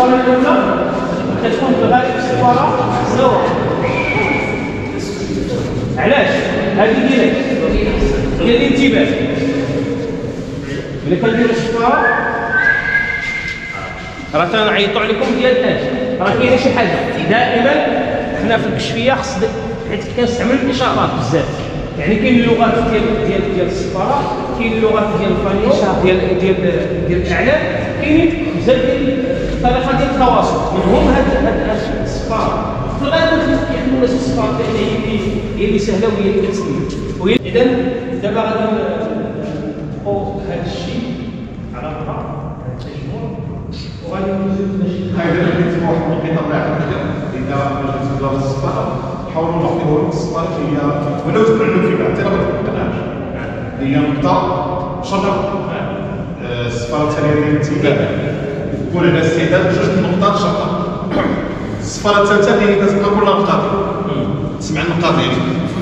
السفاره الاولى كتكون في الغالب سفاره زوره. علاش؟ هذه ديال الانتباه. ملي كنديروا السفاره راه تنعيطوا عليكم ديال الاج، راه كاينه شي حاجه. دائما حنا في الكشفيه خص حيت كنستعمل الاشارات بزاف، يعني كاين اللغات ديال السفاره، كاين اللغات ديال الفانيو ديال الاعلام، كاينين بزاف ديال الطريقه ديال التواصل، منهم هاد السفاره. في الغالب كيخدموا الناس السفاره لان هي اللي سهله وهي اللي كتسمى. اذا دابا غادي نطبقوا هذا الشيء على بعض هذا التجمع، وغادي ندوزو باش اذا كنت واحد النقطه واحده اذا جيت تبدا السفاره حاولوا نعطيوه لك السفاره هي ولو تبعدوا فيها حتى لو ما تقنعش. هي نقطه شطر السفاره الثانيه ديال الانتباه تكون على استعداد جوج نقطات شطر. السفاره الثالثه هي كتبقى كل نقطه تسمع النقاط ديالك.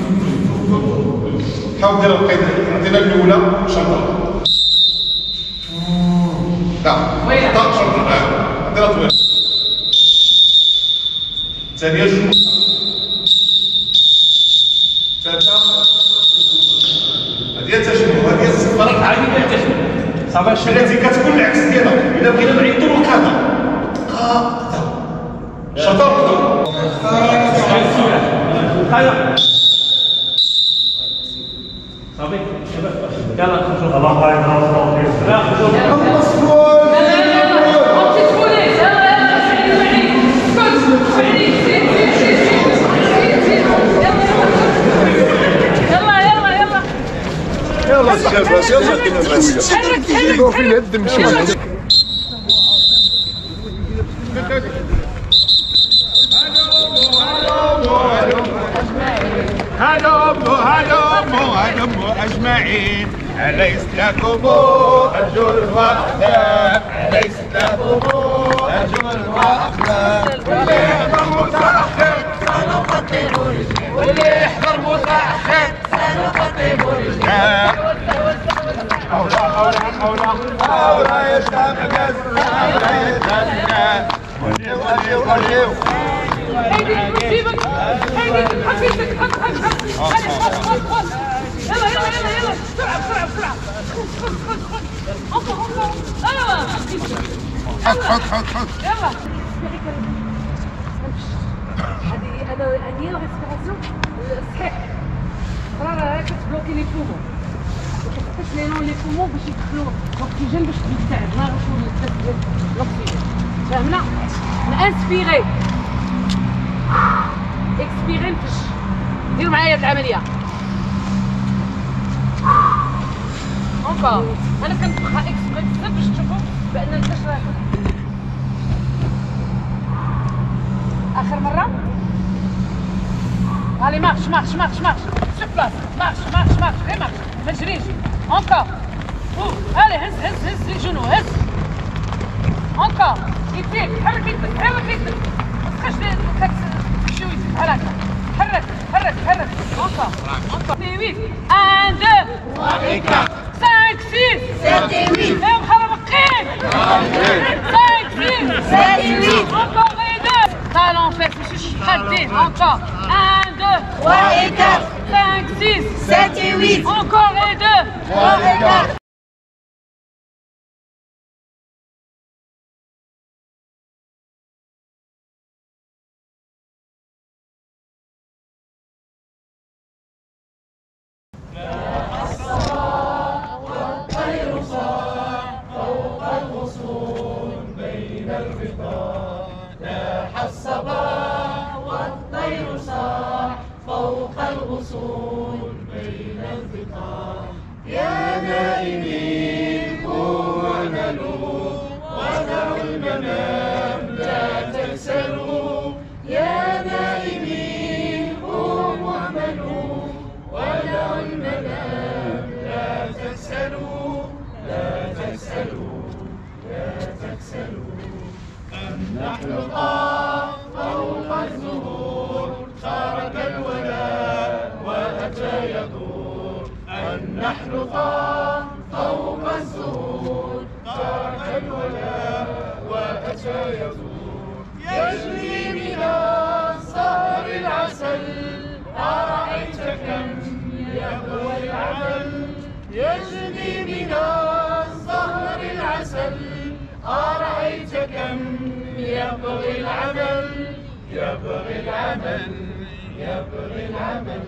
حاول دير القيد. عطينا الاولى شطر لا نقطه شطر ديرها طويله. الثانيه جوج نقطات. الثالثه هذه التجمع. هذه السفاره عادي ديال التجمع صافي. التي كتكون العكس ديالها. الا بغينا نعيطوا له شطر صافي شباب يلا خرجوا. الله يحفظك. لا خرجوا. يلا الشباب يلا حرك فين الدم شويه. هلموا أجمعين أليس لكم أجر وأخلاق أليس لكم أجر وأخلاق واللي يحضر متأخر سنقدم رجال واللي يحضر متأخر سنقدم رجال أولا يا شباب أولا يا شباب وليو هيدي سيبك هيدي حط يدك حط يلا بسرعة حط يلا هذه الريسبيراسيون صحيح راه كتبلوكي لي بومون وكتفتح لي بومون باش يدخلوا الاكسجين باش تبتعد ما غيكون النفس ديال الاكسجين. فهمنا؟ نانسبيري اكسبيري نفش. ديروا معايا هاد العمليه اونكور. انا كنطبخها اكسبري بزاف باش تشوفوا بان الفش راه اخر مره. allez marche sur place marche غير مارش ما تجريش. اونكور allez هز لي جونو هز اونكور يديك حرك يدك ما تبقاش تمشي ويدك بحال هكا حرك اونكور 8 1 2 3 4 5 6 7 8 يا محرقين 5 6 7 8 encore et 2 talons fesses ماشي شحاتين encore 1 2 3 et 4 5 6 7 et 8 encore et 2 3 et 4. والطير صاح فوق الغصون بين القطار. يا نائمين قوموا واعملوا ودعوا المنام لا تكسلوا. يا نائمين قوموا واعملوا ودعوا المنام لا تكسلوا لا تكسلوا لا تكسلوا. نحن طاف فوق الزهور ترك الولاء وأتى يدور. النحل طاف فوق الزهور ترك الولاء وأتى يدور. يجري من الزهر العسل أرأيت كم يبغي العمل يجري من الزهر العسل أرأيت كم يبغي العمل يبغي العمل يبغي العمل.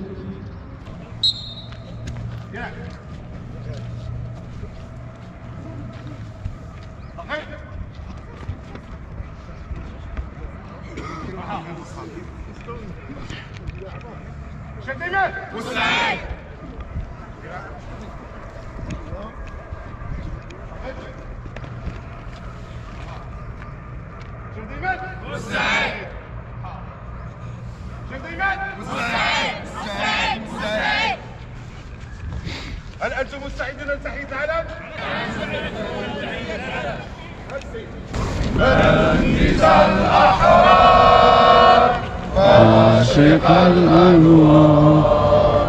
شديمات مستعد شديمات مستعد شديمات مستعد مستعد مستعد. هل أنتم مستعدون لتحية العلم؟ مجلس الأحرار عاشق الأنوار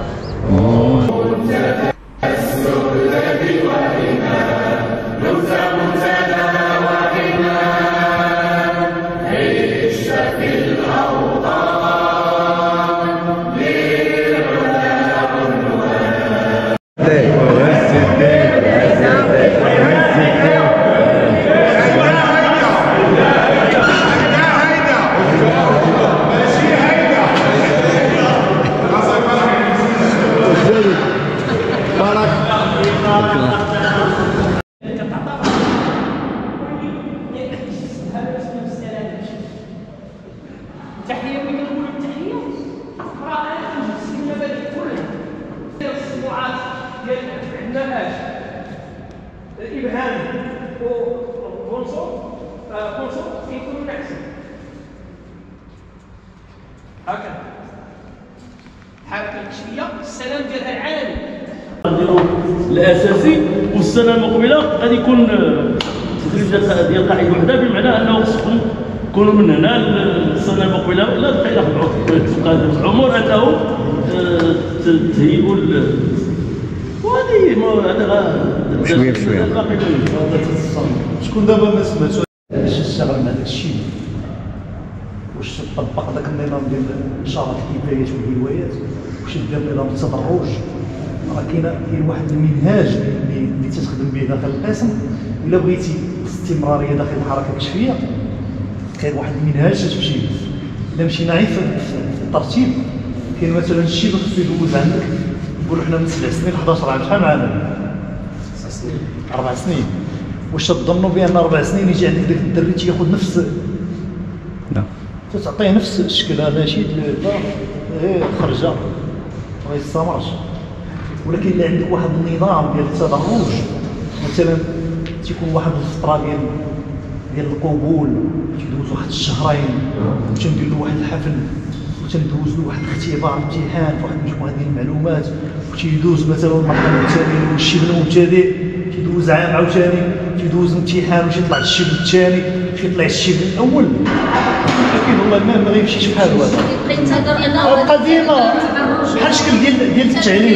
التحية ملي كنقولوا التحية راه كنجلس المبادئ كلها ديال الصناعات ديال عندنا الابهام والعنصر كيكونوا ناقصين هكذا الحركة الكشفية السلام ديالها العالمي الاساسي، والسنه المقبله غادي يكون تدريب ديال قاعده وحده، بمعنى انه خصكم يكونوا من هنا السنه المقبله لا دقيقه في العمر انه تهيئوا وهذه هذا شويه بشويه. شكون دابا ما سمعتو باش تشتغل مع داك الشيء، واش تطبق داك النظام ديال شرط الكفايات والهوايات، واش دير نظام التدرج، راه كاين واحد المنهاج اللي تخدم به داخل القسم. الا بغيتي استمراريه داخل الحركه الكشفيه كاين واحد المنهاج تمشي به. الا مشينا غير في الترتيب كاين مثلا الشيء اللي خصو يدوز عندك، نقولوا حنا من 7 سنين 11 عام، شحال معانا؟ 9 سنين 4 سنين. واش تظنوا بان 4 سنين يجي عندك داك الدري تياخذ نفس لا تعطيه نفس الشكل هذا شي غير خرجه ما يستمرش. ولكن اللي عندك واحد النظام ديال التدرج، مثلا تيكون واحد الفتره ديال القبول تيدوز واحد الشهرين وتندير له واحد الحفل وتندوز له واحد الاختبار امتحان في واحد المجموعه ديال المعلومات، وتيدوز مثلا المرحله الثانيه والشبل المبتدئ تيدوز عام عاوتاني تيدوز امتحان واش يطلع الشبل الثاني واش يطلع الشبل الاول. لكن والله ما غيمشيش بحال هذا. القضيه بحال الشكل ديال التعليم،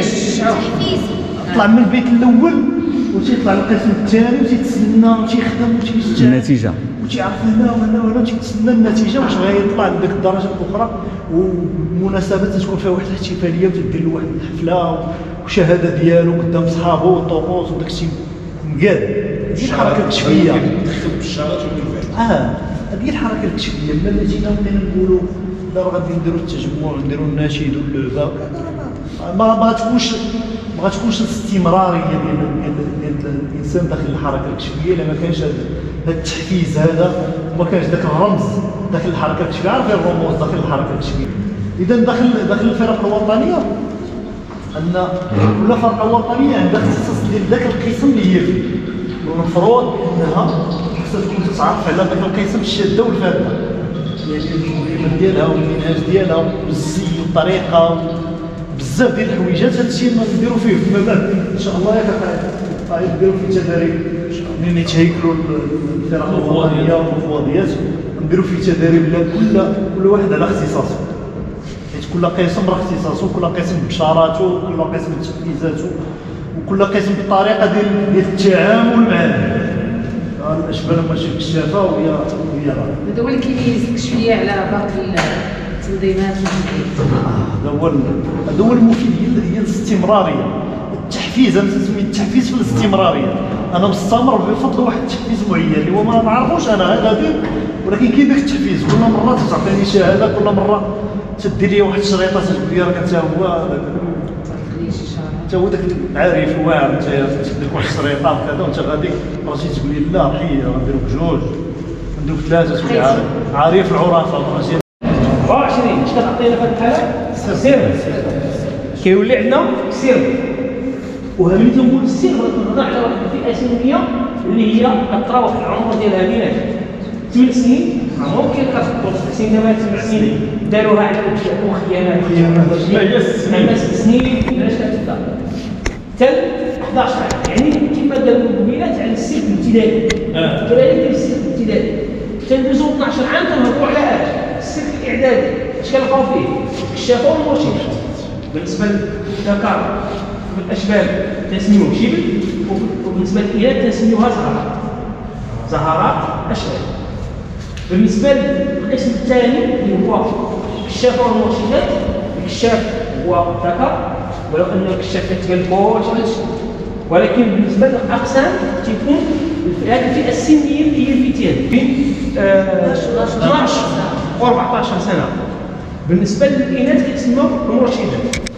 طلع من البيت الاول وتيطلع القسم الثاني وتيتسنى وتيخدم وتيستعد النتيجه وتيعرف هنا وهنا وهنا وتيتسنى النتيجه واش غيطلع لديك الدرجه الاخرى. ومناسبات تكون فيها واحد الاحتفاليه وتدير له واحد الحفله وشهاده ديالو قدام صحابه والطقوس وداك الشيء مقاد. هذه الحركه الكشفيه تكتب بالشهادات والكفايه. هذه الحركه الكشفيه. ملي جينا بقينا نقولوا لا راه غادي نديروا التجمع ونديروا النشيد واللعبه، ما غاتكونش الاستمراريه ديال الانسان داخل الحركه الكشفيه الا ما كانش هذا التحفيز هذا وما كانش ذاك الرمز داخل الحركه الكشفيه. عارف الرموز داخل الحركه الكشفيه. اذا داخل الفرق الوطنيه ان كل فرقه وطنيه عندها اختصاص ديال ذاك القسم اللي هي فيه، والمفروض انها خصها تكون تتعرف على ذاك القسم الشاده والفاده، يعني المهمات ديالها والمنهاج ديالها والزي والطريقه بزاف ديال الحويجات. هذا الشيء نديروا فيه فيما بعد ان شاء الله. ياك نديروا فيه تدريب ملي يتهيكلوا الفرق الوطنيه والمفوضيات، نديروا فيه تدريب كل واحد على اختصاصه، حيت كل قسم راه اختصاصه، كل قسم بشاراته، كل قسم بتحفيزاته، وكل قسم بالطريقه ديال التعامل معاه. الاشبال ماشي كشافه وهي هذا هو اللي كيميز الكشفيه على باقي التنظيمات هذا هو المفيد هي الاستمراريه، التحفيز. انا تسمي التحفيز في الاستمراريه. انا مستمر بفضل واحد التحفيز معين اللي هو ما نعرفوش انا هذا، ولكن كاين داك التحفيز. كل مره تعطيني شهاده، كل مره تدير لي واحد الشريطه تقول لي راك انت هو داك العارف واعر، انت تدير واحد الشريطه وكذا وانت غادي راسي تقول لي لا حي غنديرو بجوج نديرو بثلاثه تقول لي عارف العرافه ماشي 24. اش كتعطينا في هذه الحاله؟ سر. كيولي عندنا سر. وملي تنقول السر كنهضر على واحد الفئه سنيه اللي هي كتراوح العمر ديالها بين 8 سنين، ممكن كتوصل 6 سنين دابا 8 سنين داروها على خيانات اما 6 سنين علاش كتبدا حتى 11 عام. يعني كما داروا المقبلات على السن الابتدائي كذلك ديال السن الابتدائي تندوزو 12 عام كنهضروا على السن الاعدادي. اش كنلقاو فيه؟ الكشافه والمرشد. بالنسبه للذكر والاشبال تسميوه شبل، وبالنسبه للاناث تسميوها زهرات اشبال. بالنسبه للقسم الثاني اللي هو الكشافه والمرشدات، الكشاف هو ذكر ولو ان الكشاف كتبان كلشي، ولكن بالنسبه للاقسام تيكون هذه الفئه السنيه اللي هي الفتيان بين 12 و 14 سنه. بالنسبه للاناث كيتسموا المرشدات.